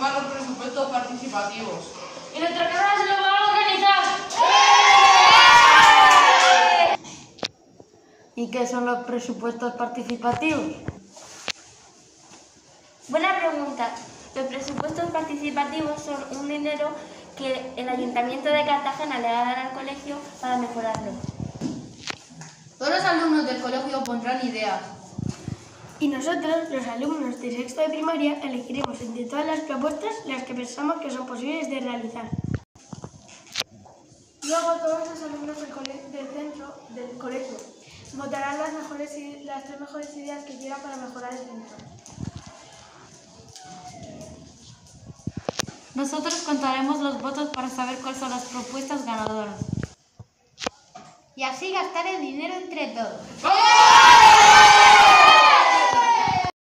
aprobar los presupuestos participativos. ¡Y nuestra carrera se lo va a organizar! ¿Y qué son los presupuestos participativos? Buena pregunta. Los presupuestos participativos son un dinero que el Ayuntamiento de Cartagena le va a dar al colegio para mejorarlo. Todos los alumnos del colegio pondrán ideas. Y nosotros, los alumnos de sexto de primaria, elegiremos entre todas las propuestas las que pensamos que son posibles de realizar. Luego todos los alumnos del centro del colegio votarán las tres mejores ideas que quieran para mejorar el centro. Nosotros contaremos los votos para saber cuáles son las propuestas ganadoras. Y así gastar el dinero entre todos. ¡Vamos!